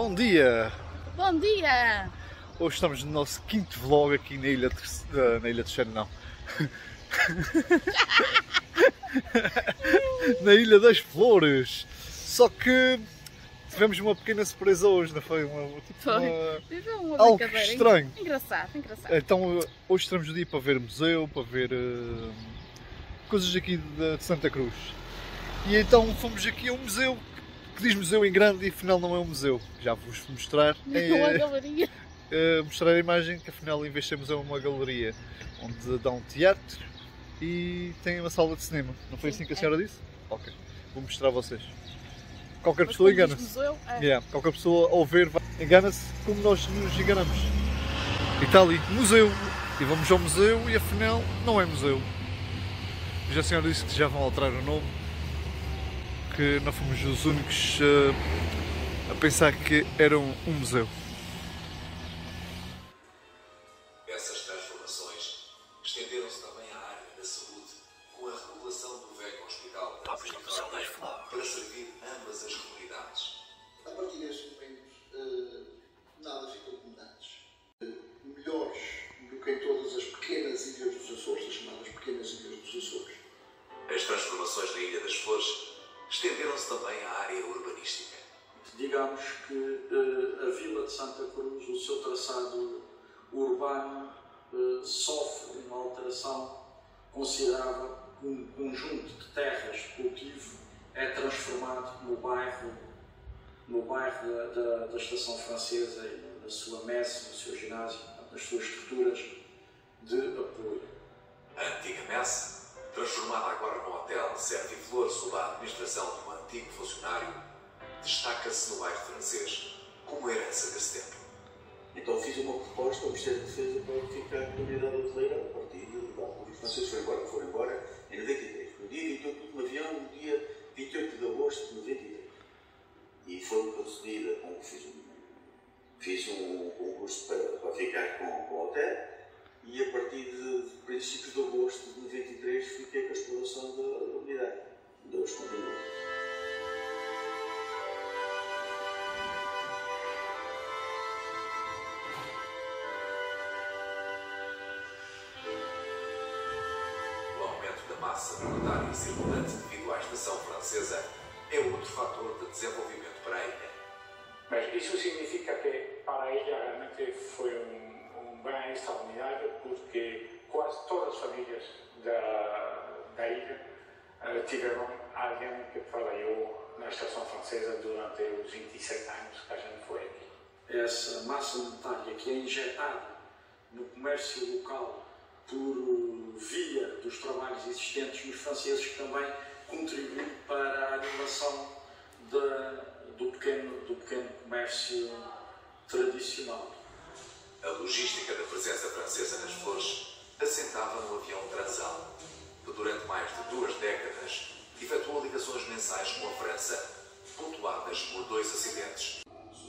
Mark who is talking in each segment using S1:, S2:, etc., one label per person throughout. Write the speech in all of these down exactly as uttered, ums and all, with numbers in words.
S1: Bom dia!
S2: Bom dia!
S1: Hoje estamos no nosso quinto vlog aqui na Ilha Terceira, na Ilha Terceira não, na Ilha das Flores, só que tivemos uma pequena surpresa hoje, não foi? Uma, tipo,
S2: Foi,
S1: uma...
S2: uma
S1: algo
S2: brincadeira
S1: estranho.
S2: Engraçado, engraçado.
S1: Então hoje estamos o dia para ver museu, para ver uh, coisas aqui de, de Santa Cruz. E então fomos aqui a um museu que diz museu em grande e afinal não é um museu. Já vos vou mostrar.
S2: É uma galeria.
S1: Uh, mostrar a imagem que afinal em vez de ser museu é uma galeria onde dá um teatro e tem uma sala de cinema. Não foi Sim, assim que a senhora é. disse? Ok, vou mostrar a vocês. Qualquer Mas pessoa engana-se. É. Yeah, qualquer pessoa ao ver engana-se como nós nos enganamos. E está ali, museu. E vamos ao museu e afinal não é museu. Já a senhora disse que já vão alterar o nome, que não fomos os únicos uh, a pensar que era um, um museu.
S3: Essas transformações estenderam-se também à área da saúde, com a remodelação do velho hospital da para servir ambas as comunidades.
S4: A partir destes momentos, uh, nada ficou como antes. Uh, melhores do que em todas as pequenas ilhas dos Açores, as chamadas pequenas ilhas dos Açores.
S3: As transformações na Ilha das Flores estenderam-se também à área urbanística.
S5: Digamos que uh, a Vila de Santa Cruz, o seu traçado urbano, uh, sofre uma alteração considerável. Um conjunto de terras de cultivo é transformado no bairro, no bairro da, da, da Estação Francesa e na sua messe, no seu ginásio, nas suas estruturas de apoio.
S3: A antiga messe, transformada agora num hotel Serviflor sob a administração de um antigo funcionário, destaca-se no bairro francês como herança desse tempo.
S6: Então fiz uma proposta ao Ministério da Defesa para ficar com a unidade hoteleira a partir de lá. Os franceses foram embora, foram embora em noventa e três. No dia vinte e oito, no avião, no dia vinte e oito de agosto de noventa e três. E foi concedida, fiz um, fiz um concurso para, para ficar com, com o hotel. E a partir de, de princípios de agosto de noventa e três fiquei com a exploração da, da unidade. Deus continua.
S3: O aumento da massa monetária circulante devido à estação francesa é outro fator de desenvolvimento para a ilha.
S7: Mas isso significa que para a ilha realmente foi um bem extraordinário, porque quase todas as famílias da, da ilha uh, tiveram alguém que trabalhou na estação francesa durante os vinte e sete anos que a gente foi aqui.
S5: Essa massa monetária que é injetada no comércio local por via dos trabalhos existentes nos franceses, que também contribuem para a animação da, do, pequeno, do pequeno comércio tradicional.
S3: A logística da presença francesa nas Flores assentava no avião Transal, que durante mais de duas décadas efetuou ligações mensais com a França, pontuadas por dois acidentes.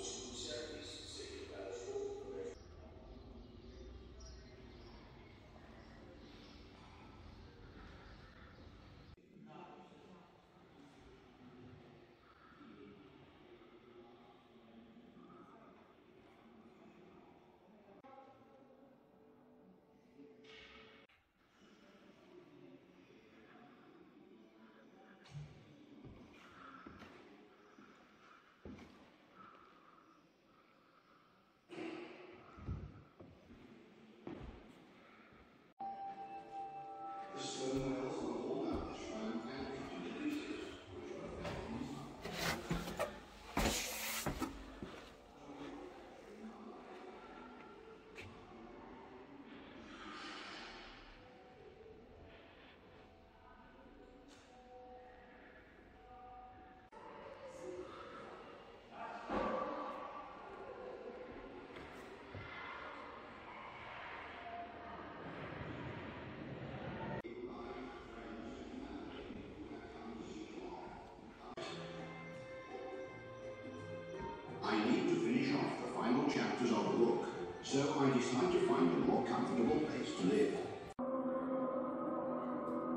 S8: I need to finish off the final chapters of the book, so I decide to find a more comfortable place to live.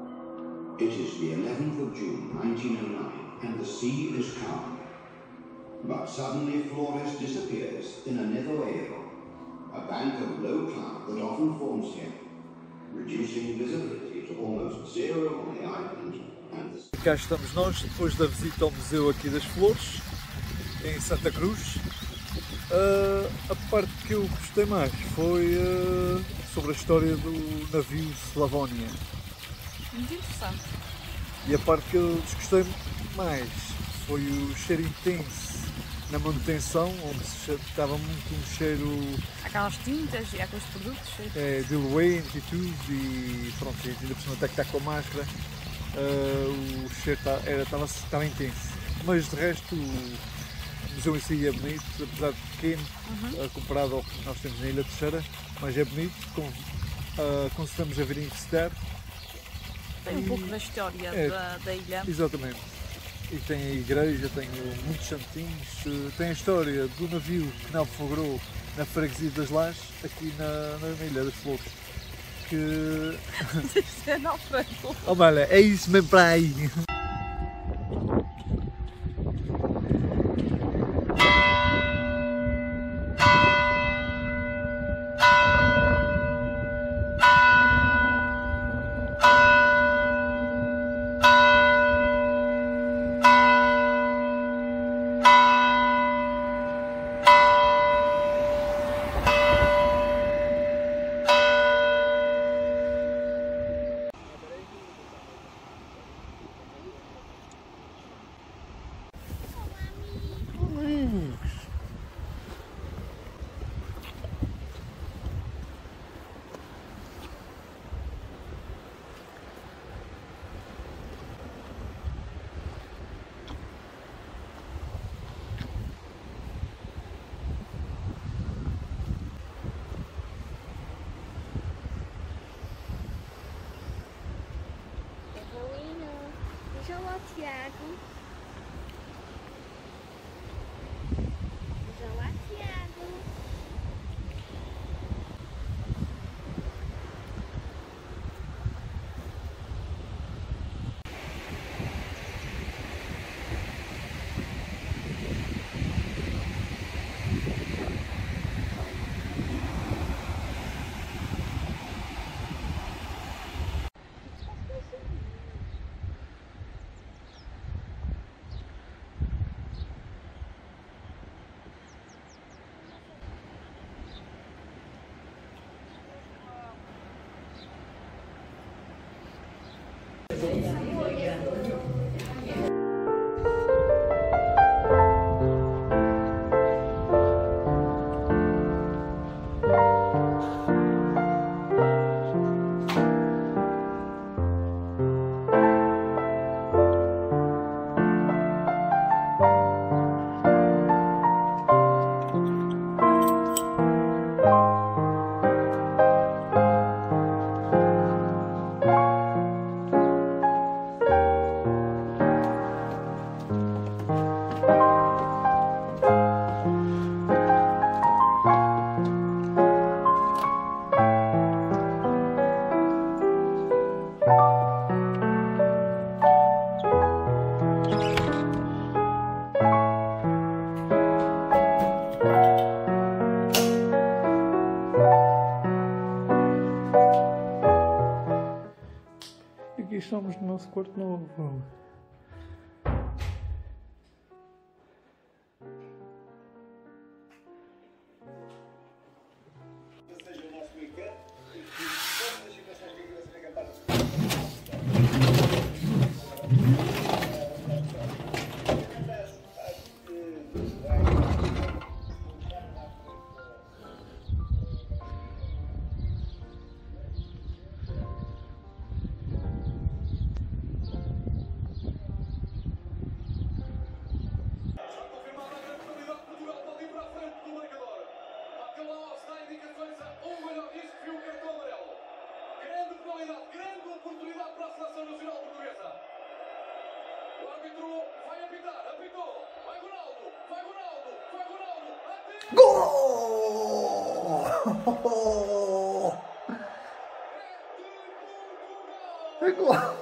S8: It is the eleventh of June nineteen oh nine, and the sea is calm. But suddenly Flores disappears in a nevoeiro, a bank of low cloud that often forms here, reducing visibility to almost zero on the island. And the...
S1: Cá estamos nós, depois da visita ao Museu aqui das Flores, em Santa Cruz. Uh, a parte que eu gostei mais foi uh, sobre a história do navio Slavónia.
S2: Muito interessante.
S1: E a parte que eu desgostei mais foi o cheiro intenso na manutenção, onde estava muito um cheiro...
S2: Aquelas tintas e aqueles produtos.
S1: É, diluente e tudo, e pronto, ainda por cima até que está com a máscara, uh, o cheiro estava tá, intenso. Mas de resto, o museu em si é bonito, apesar de pequeno, uhum. uh, comparado ao que nós temos na Ilha Terceira, mas é bonito, com, uh, aconselhamos a virem visitar.
S2: Tem um e... pouco da história é, da, da ilha.
S1: Exatamente. E tem a igreja, tem muitos santinhos, tem a história do navio que naufragou na freguesia das Lajes, aqui na, na Ilha das Flores. Que...
S2: Isto é naufragou.
S1: Oh, olha, é isso mesmo para aí.
S9: Veja lá, Tiago. Veja lá, Tiago.
S10: Aqui estamos no nosso quarto novo.
S1: Gol!